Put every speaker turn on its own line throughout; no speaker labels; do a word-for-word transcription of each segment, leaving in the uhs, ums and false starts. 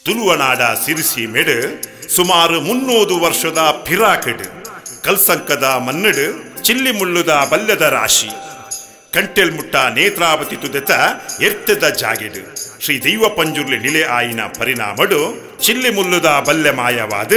ತುಳುವನಾಡ ಸಿರಿಸೀಮೆಡು ಸುಮಾರು ಮುನ್ನೂರು ವರ್ಷದ ಪಿರಾಕಡು ಕಲ್ಸಂಕದ ಮನ್ನಡು ಚಿಲ್ಲಿ ಮುಳ್ಳುದ ಬಲ್ಯದ ರಾಶಿ ಕಂಟೆಲ್ ಮುಟ್ಟ ನೇತ್ರಾವತಿ ತುದೆತ ಎರ್ತದ ಜಾಗೆಡು ಶ್ರೀ ದೈವ ಪಂಜುರ್ಲಿ ನಿಲೆ ಆಯಿನ ಪರಿಣಾಮಡು ಚಿಲ್ಲಿ ಮುಳ್ಳುದ ಬಲ್ಯ ಮಾಯವಾದ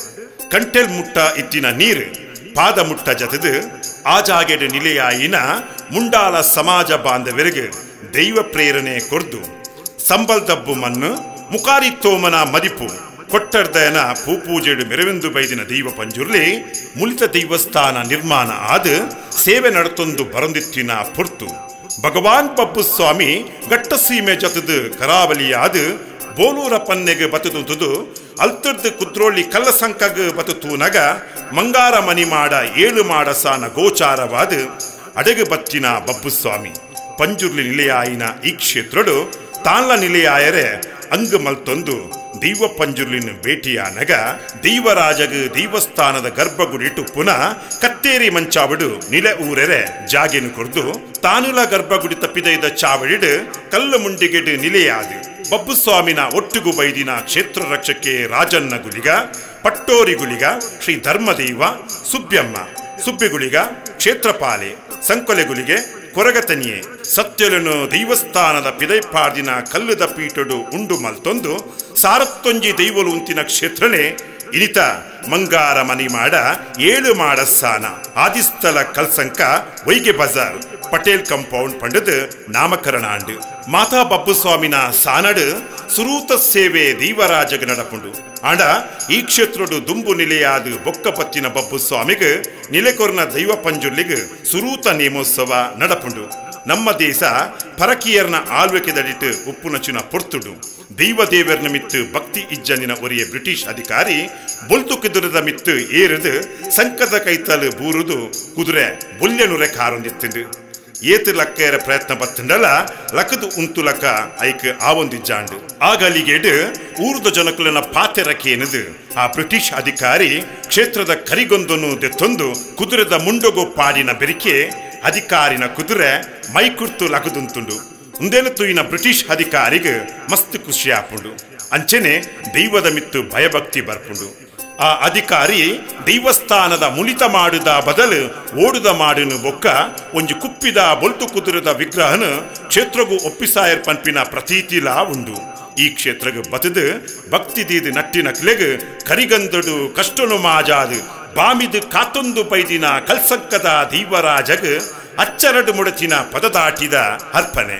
ಕಂಟೆಲ್ ಮುಟ್ಟ ಇತ್ತಿನ ನೀರು ಪಾದ ಮುಟ್ಟ ಜತದು ಆ ಜಾಗೆಡು ನಿಲೆಯಾಯಿನ ಮುಂಡಾಲ ಸಮಾಜ ಬಾಂಧವರಿಗೆ ದೈವ ಪ್ರೇರಣೆ ಕೊರ್ದು ಸಂಬಲ್ದಬ್ಬು ಮಣ್ಣು ಮುಖಾರಿತ್ತೋಮನ ಮದಿಪು ಕೊಟ್ಟರ್ದಯನ ಪೂಪೂಜೆಡು ಮೆರವೆಂದು ಬೈದಿನ ದೈವ ಪಂಜುರ್ಲಿ ಮುಳಿತ ದೈವಸ್ಥಾನ ನಿರ್ಮಾಣ ಆದ ಸೇವೆ ನಡತೊಂದು ಬರಂದಿತ್ತಿನ ಪೊರ್ತು ಭಗವಾನ್ ಪಪ್ಪು ಸ್ವಾಮಿ ಗಟ್ಟ ಸೀಮೆ ಜತದು ಕರಾವಲಿಯಾದ ಬೋಲೂರ ಪನ್ನೆಗೆ ಬತುದು ಅಲ್ತರ್ದು ಕುದ್ರೋಳಿ ಕಲ್ಲಸಂಕಗ ಬತುತೂನಗ ಮಂಗಾರ ಮನಿ ಮಾಡ ಏಳು ಮಾಡ ಸಾನ ಗೋಚಾರವಾದ ಅಡಗು ಬತ್ತಿನ ಬಬ್ಬು ಸ್ವಾಮಿ ಪಂಜುರ್ಲಿ ನಿಲೆಯಾಯಿನ ಈ ಕ್ಷೇತ್ರಡು ತಾನ್ಲ ನಿಲೆಯಾಯರೆ ಅಂಗ ಮಲ್ತೊಂದು ದೈವ ಪಂಜುರ್ಲಿನ ಭೇಟಿಯಾನಗ ದೈವರಾಜಗ ದೈವಸ್ಥಾನದ ಗರ್ಭಗುಡಿಟ್ಟು ಪುನಃ ಕತ್ತೇರಿ ಮಂಚಾವಡು ನಿಲೆ ಊರೆರೆ ಜಾಗೆನು ಕೊರ್ದು ತಾನುಲ ಗರ್ಭಗುಡಿ ತಪ್ಪಿದ ಚಾವಡಿಡು ಕಲ್ಲು ಮುಂಡಿಗೆಡು ನಿಲೆಯಾದು ಬಬ್ಬು ಸ್ವಾಮಿನ ಒಟ್ಟುಗು ಬೈದಿನ ಕ್ಷೇತ್ರ ರಕ್ಷಕ್ಕೆ ರಾಜನ್ನ ಗುಲಿಗ ಪಟ್ಟೋರಿ ಗುಲಿಗ ಶ್ರೀ ಧರ್ಮದೇವ ಸುಬ್ಯಮ್ಮ ಸುಬ್ಬಿಗುಳಿಗ ಕ್ಷೇತ್ರಪಾಲೆ ಸಂಕೊಲೆಗುಲಿಗೆ ಕೊರಗತನಿಯೇ ಸತ್ಯಲನು ದೈವಸ್ಥಾನದ ಪಿದೈಪಾರ್ದಿನ ಕಲ್ಲುದ ಪೀಠಡು ಉಂಡು ಮಲ್ತೊಂದು ಸಾರತ್ತೊಂಜಿ ದೈವಲು ಉಂತಿನ ಕ್ಷೇತ್ರನೇ ಇನಿತ ಮಂಗಾರ ಮನಿ ಮಾಡ ಏಳು ಮಾಡ ಸಾನ ಆದಿಸ್ಥಲ ಕಲ್ಸಂಕ ವೈಗೆ ಬಜಾರ್ ಪಟೇಲ್ ಕಂಪೌಂಡ್ ಪಂಡದು ನಾಮಕರಣ ಅಂಡು ಮಾತಾ ಬಬ್ಬು ಸ್ವಾಮಿನ ಸಾನಡು ಸುರೂತ ಸೇವೆ ದೈವರಾಜಗ ನಡಪುಂಡು ಆಂಡ ಈ ಕ್ಷೇತ್ರಡು ದುಂಬು ನಿಲೆಯಾದ ಬೊಕ್ಕಪತ್ತಿನ ಬಬ್ಬು ಸ್ವಾಮಿಗೆ ನಿಲೆಕೊರ್ನ ದೈವ ಪಂಜುರ್ಲಿಗೆ ಸುರೂತ ನೇಮೋತ್ಸವ ನಡಪುಂಡು ನಮ್ಮ ದೇಶ ಪರಕೀಯರ್ನ ಆಳ್ವಿಕೆದಡಿಟ್ಟು ಉಪ್ಪು ನಚುನ ಪೊರ್ತುಡು ದೈವ ದೇವರ್ನ ಮಿತ್ತು ಭಕ್ತಿ ಇಜ್ಜನಿನ ಒರಿಯ ಬ್ರಿಟಿಷ್ ಅಧಿಕಾರಿ ಬೊಲ್ತು ಕುದುರದ ಮಿತ್ತು ಏರುದು ಸಂಕದ ಕೈತಲು ಬೂರುದು ಕುದುರೆ ಬೊಲ್ಯನುರೆ ಕಾರೊಂದಿತ್ತು ಏತು ಲಕ್ಕೇರ ಪ್ರಯತ್ನ ಬತ್ತಂಡಲ ಲಕದು ಉಂತು ಲಕ ಐಕ್ ಆವೊಂದಿಜ್ಜಾಂಡು ಆಗಲಿಗೇಡು ಊರ್ದ ಜನಕುಲನ ಪಾತೆರಕೇನದು ಆ ಬ್ರಿಟಿಷ್ ಅಧಿಕಾರಿ ಕ್ಷೇತ್ರದ ಕರಿಗೊಂದನು ದೆತ್ತೊಂದು ಕುದುರೆದ ಮುಂಡಗೋ ಪಾಡಿನ ಬೆರಿಕೆ ಅಧಿಕಾರಿನ ಕುದುರೆ ಮೈಕುರ್ತು ಲಕದುಂತುಂಡು ಮುಂದೇನು ತುಯಿನ ಬ್ರಿಟಿಷ್ ಅಧಿಕಾರಿಗೆ ಮಸ್ತ್ ಖುಷಿ ಆಪುಂಡು ಅಂಚೆನೆ ದೈವದ ಮಿತ್ತು ಭಯಭಕ್ತಿ ಬರ್ಪುಂಡು ಆ ಅಧಿಕಾರಿ ದೈವಸ್ಥಾನದ ಮುಳಿತ ಮಾಡುದ ಬದಲು ಓಡುದ ಮಾಡುನು ಬೊಕ್ಕ ಒಂಜಿ ಕುಪ್ಪಿದ ಬೊಲ್ತು ಕುದುರದ ವಿಗ್ರಹನು ಕ್ಷೇತ್ರಗೂ ಒಪ್ಪಿಸಾಯರ್ ಪಂಪಿನ ಪ್ರತೀತಿಲಾ ಉಂಡು ಈ ಕ್ಷೇತ್ರಗ ಬತದು ಭಕ್ತಿ ದೀದು ನಟ್ಟಿನ ಕ್ಲೆಗ್ ಕರಿಗಂದಡು ಕಷ್ಟನು ಮಾಜಾದು ಬಾಮಿದು ಕಾತೊಂದು ಬೈದಿನ ಕಲ್ಸಕ್ಕದ ದೈವರಾಜಗ ಅಚ್ಚರಡು ಮುಡಚಿನ ಪದದಾಟಿದ ಅರ್ಪಣೆ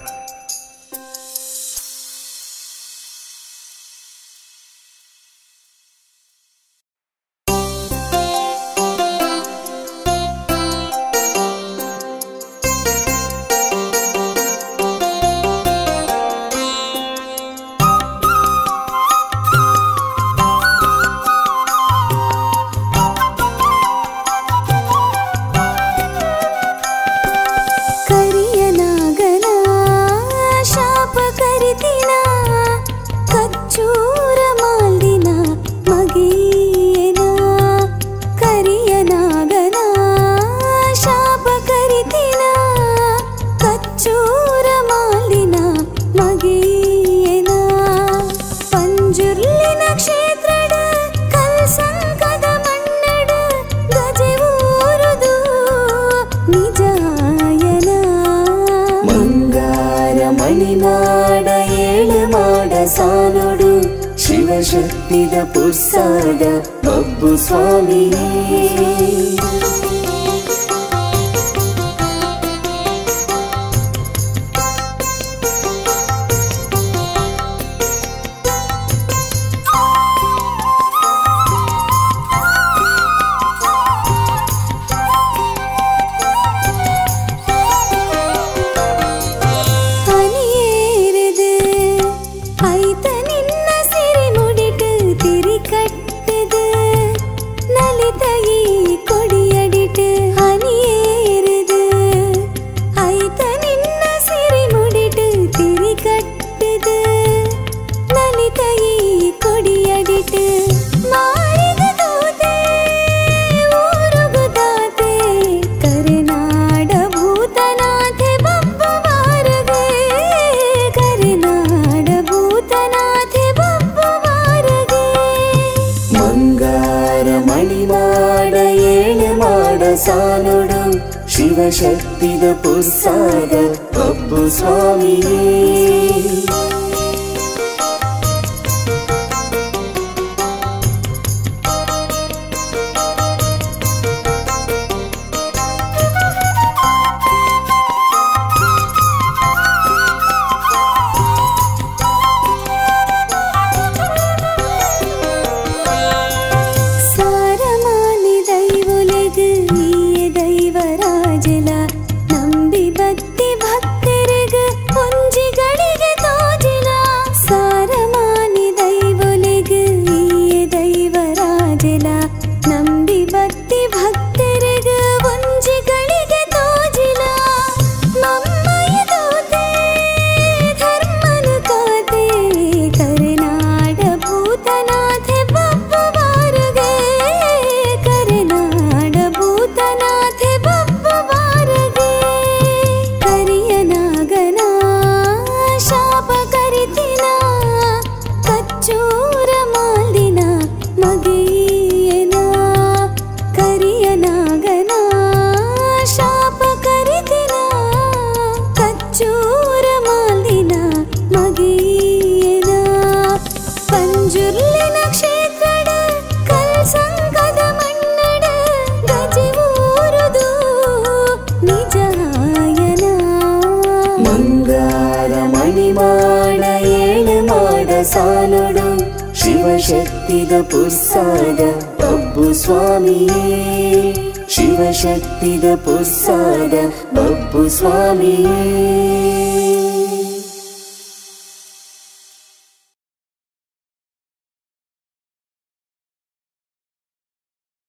ಸಾನುಡು ಶಿವಶಕ್ತಿದ ಪುರ್ಸಾದ ಬಬ್ಬು ಸ್ವಾಮಿಯೇ
கொடியடி
ಶಿವಶಕ್ತಿದ ಪುರ್ಸಾದ ಬಬ್ಬು ಸ್ವಾಮಿಯೇ ಸಾಲುಡು ಶಿವಶಕ್ತಿದ ಪುರ್ಸಾದ ಬಬ್ಬು ಸ್ವಾಮಿಯೇ ಶಿವಶಕ್ತಿದ ಪುರ್ಸಾದ ಬಬ್ಬು ಸ್ವಾಮಿಯೇ